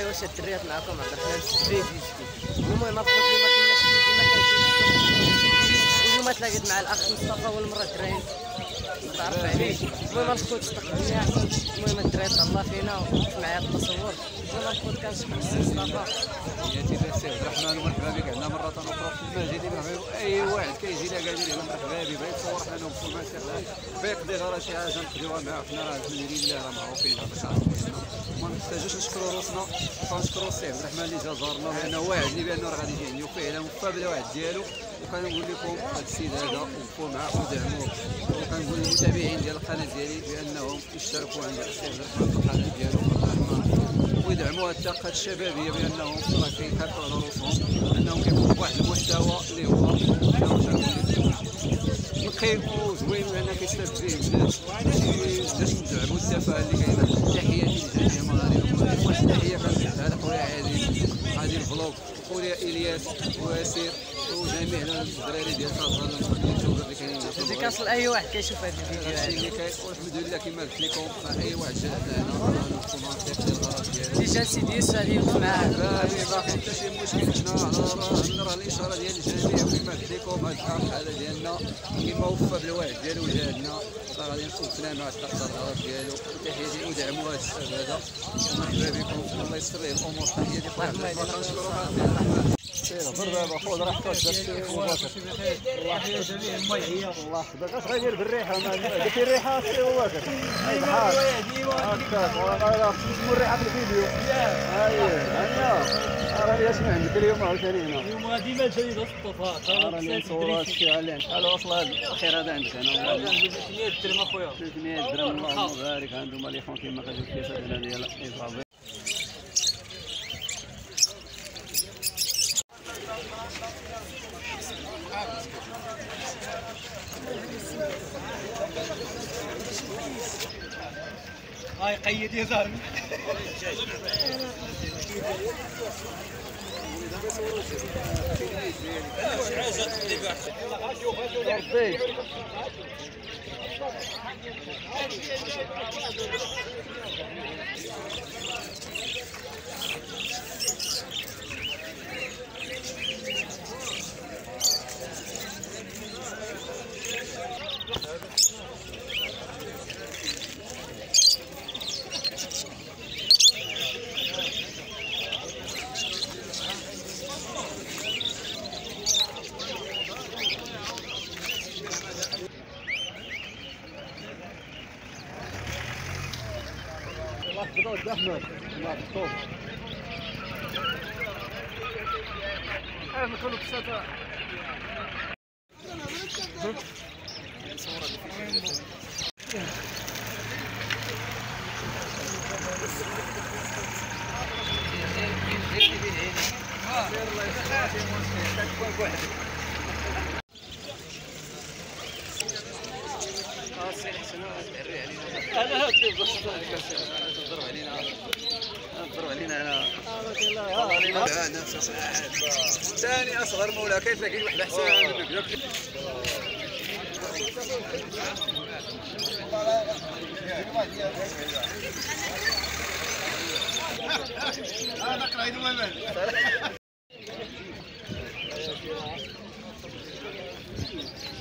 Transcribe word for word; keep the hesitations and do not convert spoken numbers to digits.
واش الدريات معكم عبد الرحمن السبيدي شكون. المهم افرض لي ما كايناش ما كانش اليوم تلاقيت مع الاخ مصطفى اول مره الدراري تعرف عليه. المهم الخوت صدقني احسن. المهم الدراري تهلا فينا وقف معايا التصور. المهم الخوت كنشكر السي مصطفى. تحياتي للسي عبد الرحمن ومرحبا بك عندنا مره اخرى في المسجد. اي واحد كيجي لنا قادر يقول مرحبا بك بغا يتصور حنا نوقفوا مع الشيخ بيقضي غير شي حاجه نقضيوها معاه. حنا راه المديرين الله راه معروفين باش عارفين. ما نحتاجوش نشكروا روسنا ونشكروا السي عبد الرحمن اللي جا زارنا لانه واعدني بانه راه غادي يجيني وفعلا وفى بالوعد ديالو. وكنقول لكم هذا السيد هذا وقفوا معاه ودعموه. وكنقول للمتابعين ديال القناه ديالي بانهم يشتركوا عند السي عبد الرحمن في القناه ديالو ويدعموا الطاقه الشبابيه بانهم راه كيحافظوا على روسهم انهم كيكونوا بواحد المستوى اللي هو نقي وزوين لان كيستافد فيه الناس باش ندعموا التفاهه اللي كاينه. تحياتي لجميع المغاربه. واحد التحيه كنوجهها لخويا عادل غادي الفلوق وخويا الياس وياسير وجميع الدراري ديال كازا اليوتيوبر اللي كاينين. ديكاص لاي واحد كيشوف هذا الفيديو هذا الشيء اللي كاين. والحمد لله كما قلت لكم اي واحد جا هنا الكومونتير ديال الغرض ديالو اللي جا سيدي يوسف غادي يوقف معاه. باغي باقي حتى شي مشكل. حنا راه راه الاشاره ديال الجميع كما قلت لكم هاد الحال الحاله ديالنا كما وفى بالوعد ديالو جا عندنا راه غادي نوقفنا مع الطاقه الغرض ديالو. تحياتي ودعموا هذا الشباب هذا. مرحبا بكم الله يسر ليه الامور. تحياتي خويا عبد الرحمن نشكرك. سير بر دابا خذ راحتك داك مباشر. الله يجزيه المي. الله يحفظك. اش غيدير بالريحه؟ قلتي الريحه سي هو واكل هاي بحال هكاك. راه نسمو الريحه في الفيديو. اييه هانيه راه شنو عندك اليوم عاوتاني هنا؟ اليوم ديما جاي الصفات راني نصور هذا الشيء عليه. شحال واصل هذا الخير هذا عندك هنا؟ ثلاثمية درهم اخويا. ثلاثمية درهم اللهم بارك. عندهم الاخوان كيما كتشوف الكيسات هنا ديال الاصابه. هاي قيد يا زلمه. الله يحفظك احمد. الله يحفظك. انا نكونوا بساطه. صوره انا هاكي تضرب علينا تضرب علينا انا والله علينا بعاد ثاني اصغر مولا كيف كاين واحد احسن منك. هذا قرايد المهم